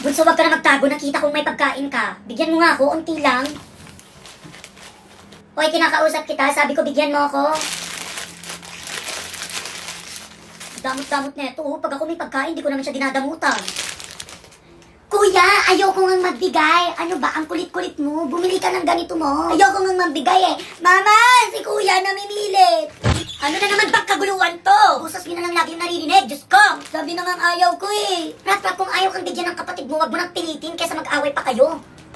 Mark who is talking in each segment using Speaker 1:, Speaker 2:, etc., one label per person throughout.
Speaker 1: Bunso, wag ka na magtago. Nakita kong may pagkain ka. Bigyan mo nga ako, unti lang. Hoy, kinakausap kita. Sabi ko, bigyan mo ako. Damot-damot na ito. Pag ako may pagkain, di ko naman siya dinadamutan. Kuya, ayoko nga magbigay. Ano ba, ang kulit-kulit mo. Bumili ka ng ganito mo. Ayoko nga magbigay eh. Mama, si kuya namimilit. Ano na naman pagkaguluhan to? Usas mo na lang lagi yung naririnig. Diyos ko, sabi na nga ayaw ko eh. Rap, kung ayaw kang bigyan ng kapatid mo, wag mo nang pilitin kaysa mag-away pa kayo.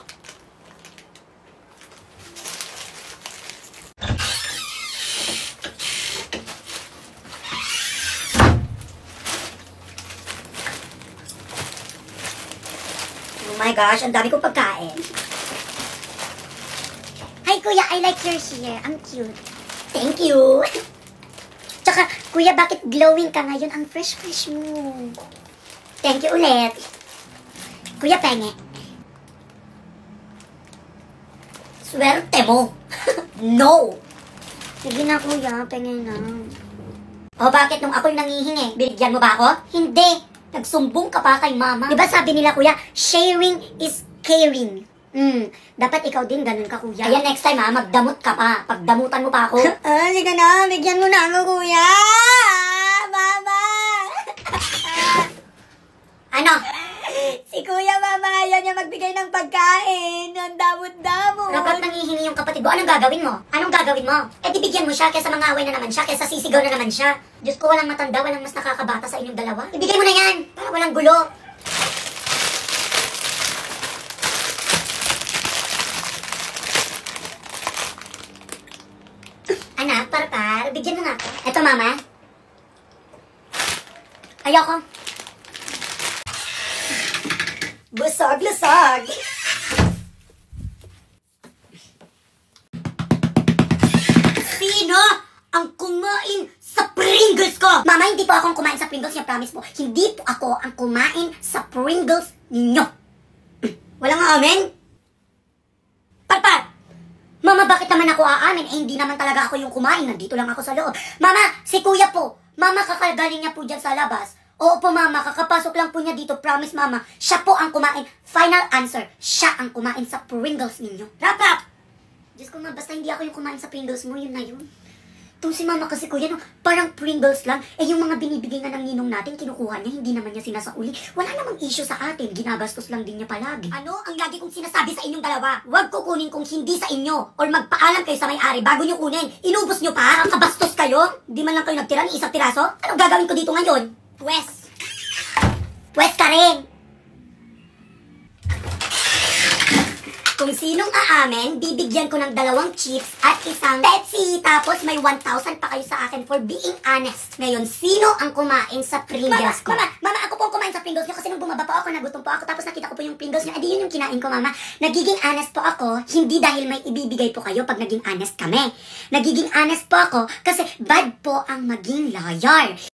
Speaker 1: Oh my gosh, ang dami kong pagkain. Hi kuya, I like your hair. Ang cute. Thank you. Tsaka, kuya, bakit glowing ka ngayon? Ang fresh-fresh mo. Thank you ulit. Kuya, penge. Swerte mo. No. Sige na kuya, penge na. O bakit nung ako'y nangihingi, binigyan mo ba ako? Hindi. Nagsumbong ka pa kay mama. Diba sabi nila kuya, sharing is caring. Dapat ikaw din ganun ka kuya. Kaya next time magdamot ka pa. Pagdamutan mo pa ako. Sige na, bigyan mo na ako kuya. Mama. Ano? Si kuya mama, ayaw niya magbigay ng pagkain. Ang damot-damot. Dapat nangihingi yung kapatid mo. Anong gagawin mo? Anong gagawin mo? Eh di bigyan mo siya kesa mangaway na naman siya, kesa sisigaw na naman siya. Diyos ko, walang matanda, walang mas nakakabata sa inyong dalawa. Ibigay mo na yan, para walang gulo. Anak, par, bigyan mo nga ako. Eto mama. Ayoko. Busog-lusog. Sino ang kumain sa Pringles ko? Mama, hindi po akong kumain sa Pringles niya, promise po. Hindi po ako ang kumain sa Pringles ninyo. Walang aamin? Parpar! Mama, bakit naman ako aamin? Eh, hindi naman talaga ako yung kumain. Nandito lang ako sa loob. Mama, si kuya po. Mama, kakagaling niya po dyan sa labas. Oo po mama, kakapasok lang po niya dito. Promise mama, siya po ang kumain. Final answer, siya ang kumain sa Pringles ninyo. Rap! Diyos ko nga, basta hindi ako yung kumain sa Pringles mo, yun na yun. Itong si mama kasi kuya, no, parang Pringles lang. Eh yung mga binibigay nga ng ninong natin, kinukuha niya, hindi naman niya sinasauli. Wala namang issue sa atin, ginagastos lang din niya palagi. Ano ang lagi kong sinasabi sa inyong dalawa? Huwag kukunin kung hindi sa inyo. Or magpaalam kayo sa may-ari bago niyo kunin. Inubos niyo pa? Kabastos kayo? Hindi man lang kayo nagtira ng isang piraso? Ano gagawin ko dito ngayon? Pwes ka rin. Kung sinong aamin, bibigyan ko ng 2 chips at isang Pepsi. Tapos may 1,000 pa kayo sa akin for being honest. Ngayon, sino ang kumain sa Pringles ko? Mama, ako po ang kumain sa Pringles nyo kasi nung bumaba po ako, nagutom po ako. Tapos nakita ko po yung Pringles nyo. Edi yun yung kinain ko, mama. Nagiging honest po ako, hindi dahil may ibibigay po kayo pag naging honest kami. Nagiging honest po ako kasi bad po ang maging liar.